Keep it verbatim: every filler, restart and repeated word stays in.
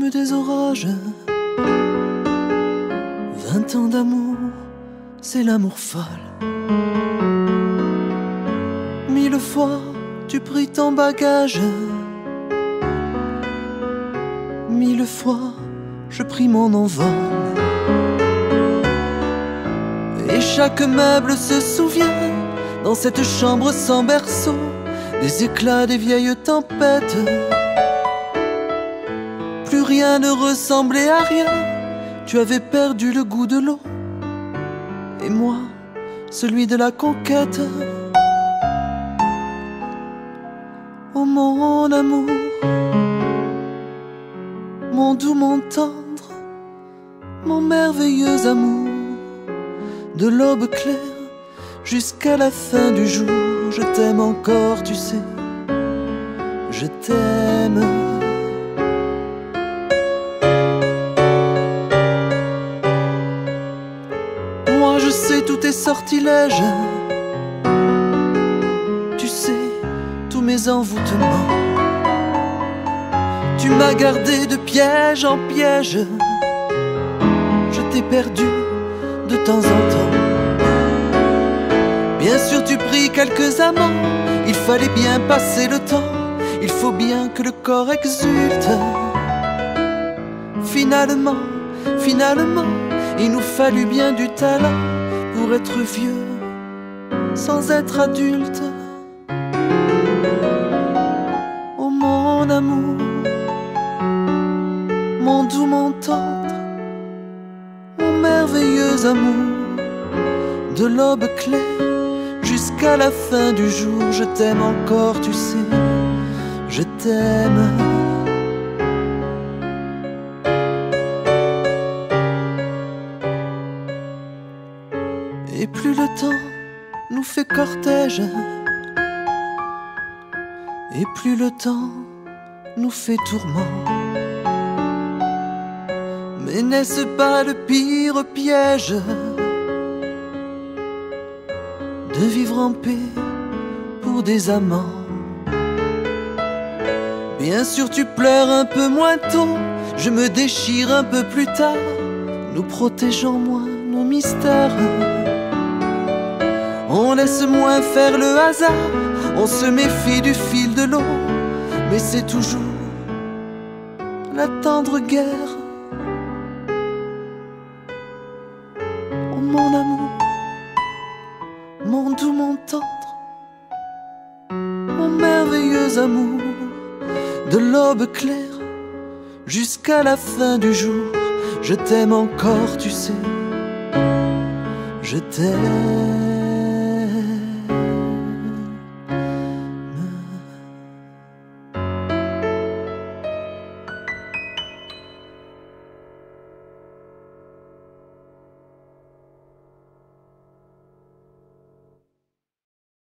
brume des orages. Vingt ans d'amour, c'est l'amour folle. Mille fois tu pris ton bagage, mille fois je pris mon envol. Et chaque meuble se souvient, dans cette chambre sans berceau, des éclats des vieilles tempêtes. Plus rien ne ressemblait à rien, tu avais perdu le goût de l'eau, et moi, celui de la conquête. Oh mon amour, mon doux, mon tendre, mon merveilleux amour, de l'aube claire jusqu'à la fin du jour, je t'aime encore, tu sais, je t'aime. Moi je sais tous tes sortilèges, tu sais tous mes envoûtements. Tu m'as gardé de piège en piège, je t'ai perdu de temps en temps. Bien sûr tu pris quelques amants, il fallait bien passer le temps, il faut bien que le corps exulte. Finalement, finalement, il nous fallut bien du talent pour être vieux sans être adulte. Oh mon amour, mon doux, mon tendre, mon merveilleux amour, de l'aube claire jusqu'à la fin du jour, je t'aime encore, tu sais, je t'aime. Et plus le temps nous fait cortège, et plus le temps nous fait tourment. Mais n'est-ce pas le pire piège de vivre en paix pour des amants? Bien sûr tu pleures un peu moins tôt, je me déchire un peu plus tard, nous protégeons moins nos mystères. On laisse moins faire le hasard, on se méfie du fil de l'eau, mais c'est toujours la tendre guerre. Oh mon amour, mon doux, mon tendre, mon merveilleux amour, de l'aube claire jusqu'à la fin du jour, je t'aime encore, tu sais, je t'aime.